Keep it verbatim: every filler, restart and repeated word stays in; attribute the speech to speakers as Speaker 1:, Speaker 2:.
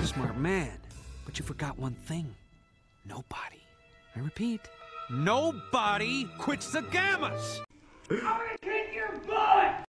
Speaker 1: smart man, but you forgot one thing. Nobody, I repeat, nobody quits the Gammas! I'm gonna kick your butt!